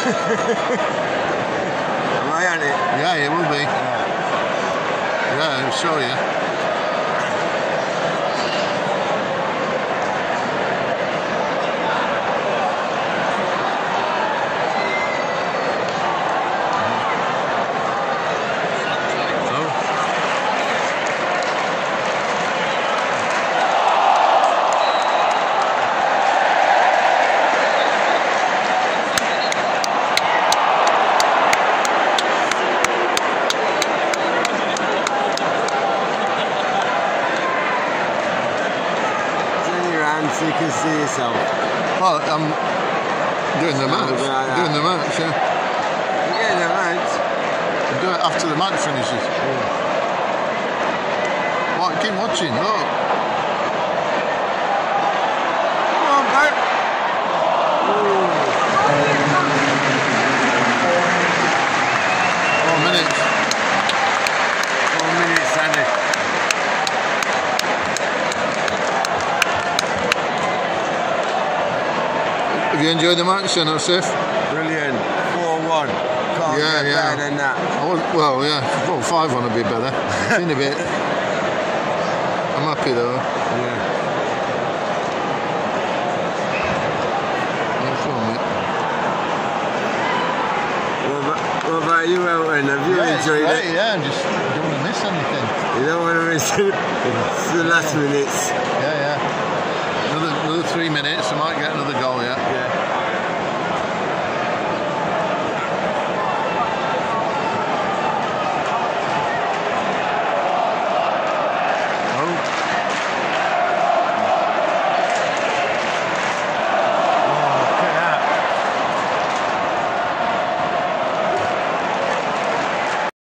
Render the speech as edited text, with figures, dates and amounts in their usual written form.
Am I on it? Yeah, it will be. Yeah, I'll show you. So you can see yourself. Well, I'm doing the match. Doing the match, yeah. You're getting the match. I'll do it after the match finishes. Right, keep watching, look. Come on, mate. 4 minutes. 4 minutes, Andy. Have you enjoyed the match then, Asif? Brilliant. 4-1. Can't get better than that. Well, yeah. Well, 5-1 would be better. It's in a bit. I'm happy though. Yeah. What about you, Elton? Have you enjoyed it? Yeah, I just don't want to miss anything. You don't want to miss it. It's the last minutes. Yeah. Another 3 minutes, I might get another goal, yeah.